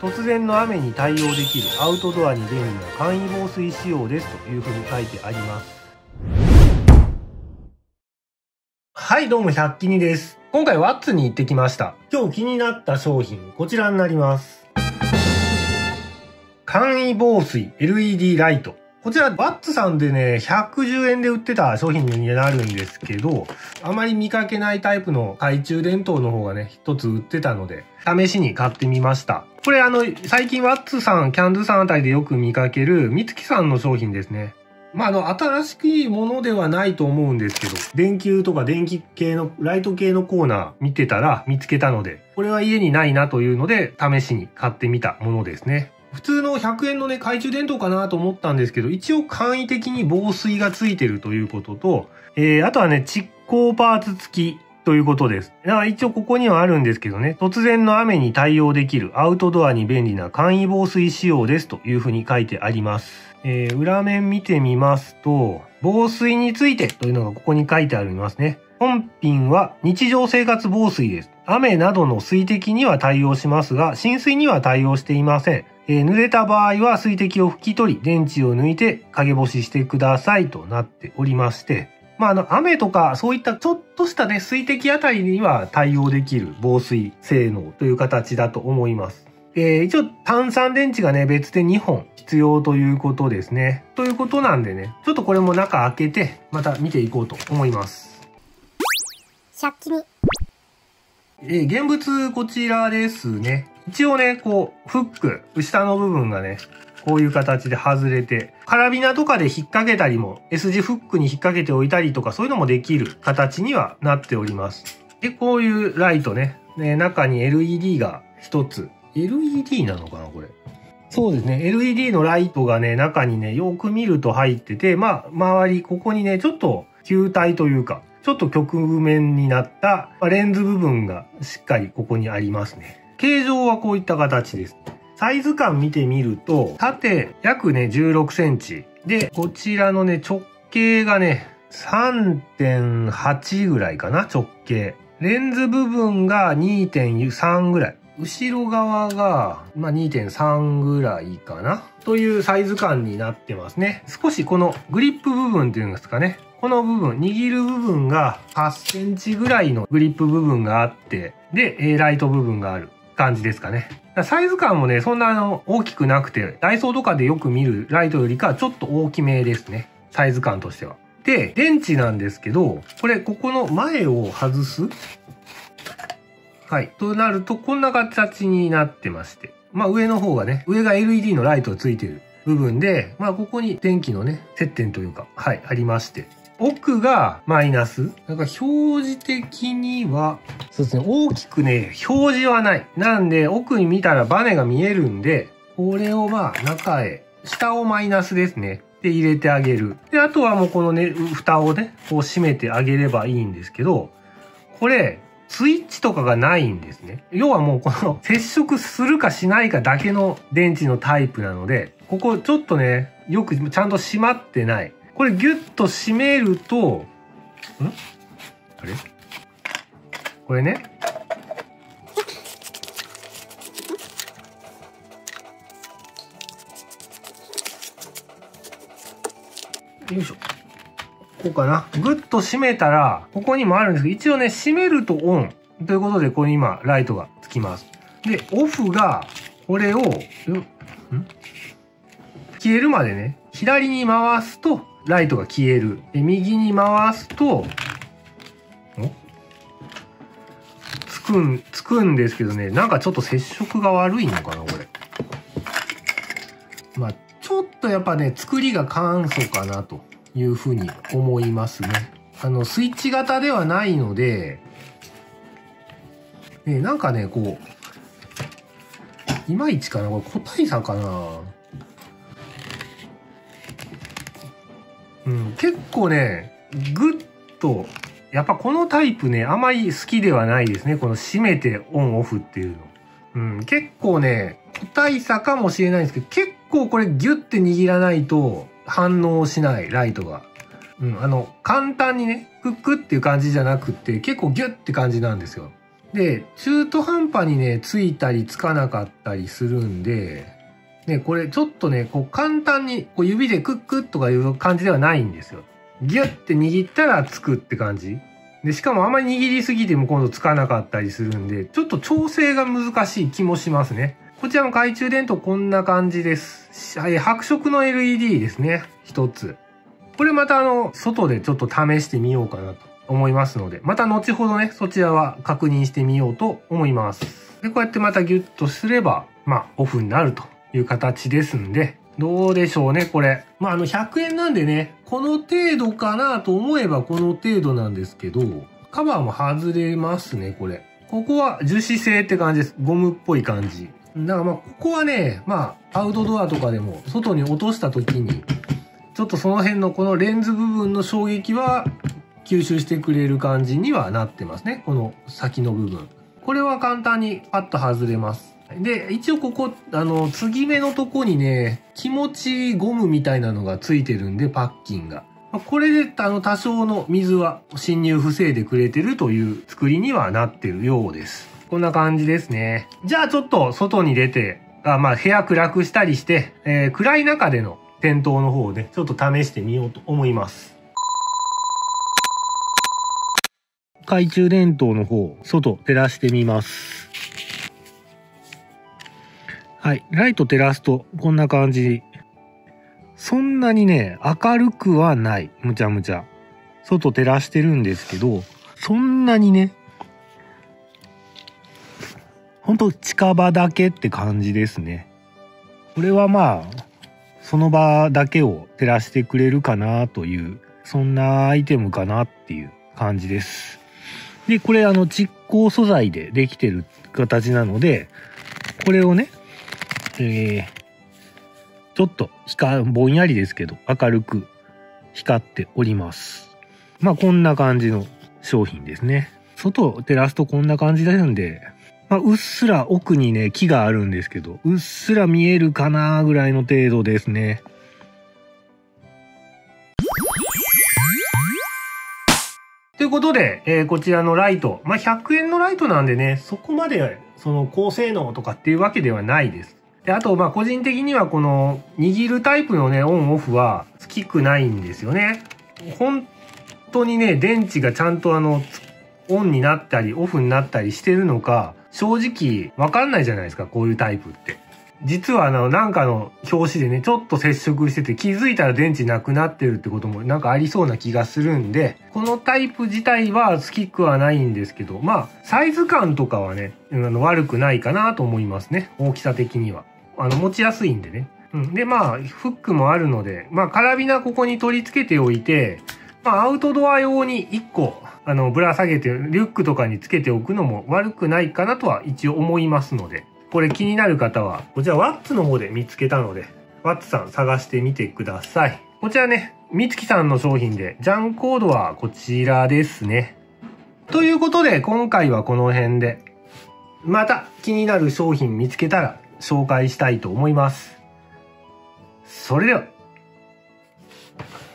突然の雨に対応できるアウトドアに便利な簡易防水仕様ですというふうに書いてあります。はい、どうも100均です。今回ワッツに行ってきました。今日気になった商品、こちらになります。簡易防水 LED ライト。こちらワッツさんでね、110円で売ってた商品になるんですけど、あまり見かけないタイプの懐中電灯の方がね、一つ売ってたので、試しに買ってみました。これ最近ワッツさん、キャンドゥさんあたりでよく見かける、美月さんの商品ですね。新しいものではないと思うんですけど、電球とか電気系の、ライト系のコーナー見てたら見つけたので、これは家にないなというので、試しに買ってみたものですね。普通の100円のね、懐中電灯かなと思ったんですけど、一応簡易的に防水がついてるということと、あとはね、蓄光パーツ付きということです。だから一応ここにはあるんですけどね、突然の雨に対応できるアウトドアに便利な簡易防水仕様ですというふうに書いてあります。裏面見てみますと、防水についてというのがここに書いてありますね。本品は日常生活防水です。雨などの水滴には対応しますが、浸水には対応していません。濡れた場合は水滴を拭き取り、電池を抜いて陰干ししてくださいとなっておりまして、雨とかそういったちょっとしたね、水滴あたりには対応できる防水性能という形だと思います。一応単3電池がね、別で2本必要ということですね。ということなんでね、ちょっとこれも中開けて、また見ていこうと思います。 100均。 現物こちらですね。一応ね、こう、フック、下の部分がね、こういう形で外れて、カラビナとかで引っ掛けたりも、S 字フックに引っ掛けておいたりとか、そういうのもできる形にはなっております。で、こういうライトね、中に LED が一つ。LED なのかな、これ。そうですね。LED のライトがね、中にね、よく見ると入ってて、周り、ここにね、ちょっと球体というか、ちょっと曲面になったレンズ部分がしっかりここにありますね。形状はこういった形です。サイズ感見てみると、縦約ね、16センチ。で、こちらのね、直径がね、3.8 ぐらいかな、直径。レンズ部分が 2.3 ぐらい。後ろ側が、2.3 ぐらいかなというサイズ感になってますね。少しこのグリップ部分っていうんですかね。この部分、握る部分が8センチぐらいのグリップ部分があって、で、ライト部分がある感じですかね。サイズ感もね、そんな大きくなくて、ダイソーとかでよく見るライトよりかはちょっと大きめですね。サイズ感としては。で、電池なんですけど、これ、ここの前を外す。はい。となると、こんな形になってまして。上の方がね、上が LED のライトがついてる部分で、ここに電気のね、接点というか、はい、ありまして。奥がマイナス。なんか表示的には、そうですね、大きくね、表示はない。なんで、奥に見たらバネが見えるんで、これを中へ、下をマイナスですね。で、入れてあげる。で、あとはもうこのね、蓋をね、こう閉めてあげればいいんですけど、これ、スイッチとかがないんですね。要はもうこの接触するかしないかだけの電池のタイプなので、ここちょっとね、よくちゃんと閉まってない。これギュッと締めると、あれこれね。よいしょ。こうかな。グッと締めたら、ここにもあるんですけど、一応ね、締めるとオン。ということで、ここに今、ライトがつきます。で、オフが、これを、消えるまでね、左に回すと、ライトが消える。で、右に回すと、つくんですけどね、なんかちょっと接触が悪いのかな、これ。ちょっとやっぱね、作りが簡素かな、というふうに思いますね。スイッチ型ではないので、なんかね、こう、いまいちかな、これ個体差かな。結構ね、ぐっと、やっぱこのタイプね、あまり好きではないですね。この閉めてオンオフっていうの。結構ね、個体差かもしれないんですけど、結構これギュッて握らないと反応しない、ライトが。簡単にね、クックっていう感じじゃなくって、結構ギュッって感じなんですよ。 で、中途半端にね、ついたりつかなかったりするんで、ね、これちょっとね、こう簡単にこう指でクックッとかいう感じではないんですよ。ギュッて握ったらつくって感じ。で、しかもあまり握りすぎても今度つかなかったりするんで、ちょっと調整が難しい気もしますね。こちらの懐中電灯こんな感じです。白色の LED ですね。一つ。これまた外でちょっと試してみようかなと思いますので、また後ほどね、そちらは確認してみようと思います。で、こうやってまたギュッとすれば、オフになるという形ですんで、どうでしょうね、これ。100円なんでね、この程度かなと思えばこの程度なんですけど、カバーも外れますね、これ。ここは樹脂製って感じです。ゴムっぽい感じ。だからここはね、アウトドアとかでも外に落とした時に、ちょっとその辺のこのレンズ部分の衝撃は吸収してくれる感じにはなってますね。この先の部分。これは簡単にパッと外れます。で、一応ここ、継ぎ目のとこにね、気持ちゴムみたいなのがついてるんで、パッキンが。これで、多少の水は侵入防いでくれてるという作りにはなってるようです。こんな感じですね。じゃあちょっと外に出て、部屋暗くしたりして、暗い中での点灯の方でちょっと試してみようと思います。懐中電灯の方、外照らしてみます。はい。ライト照らすと、こんな感じ。そんなにね、明るくはない。むちゃむちゃ。外照らしてるんですけど、そんなにね、ほんと近場だけって感じですね。これはその場だけを照らしてくれるかなという、そんなアイテムかなっていう感じです。で、これ蓄光素材でできてる形なので、これをね、ちょっとぼんやりですけど明るく光っております。こんな感じの商品ですね。外を照らすとこんな感じなんで、うっすら奥にね木があるんですけど、うっすら見えるかなぐらいの程度ですね。ということで、こちらのライト、100円のライトなんでね、そこまでその高性能とかっていうわけではないです。で、あと個人的にはこの握るタイプのねオンオフは好きくないんですよね。本当にね電池がちゃんとオンになったりオフになったりしてるのか正直わかんないじゃないですか、こういうタイプって。実はなんかの表紙でねちょっと接触してて気づいたら電池なくなってるってこともなんかありそうな気がするんで、このタイプ自体は好きくはないんですけど、サイズ感とかはね悪くないかなと思いますね。大きさ的には持ちやすいんでね。でフックもあるのでカラビナここに取り付けておいて、アウトドア用に1個ぶら下げてリュックとかにつけておくのも悪くないかなとは一応思いますので、これ気になる方はこちらワッツの方で見つけたのでワッツさん探してみてください。こちらね美月さんの商品でジャンコードはこちらですね。ということで今回はこの辺で、また気になる商品見つけたら紹介したいと思います。それでは。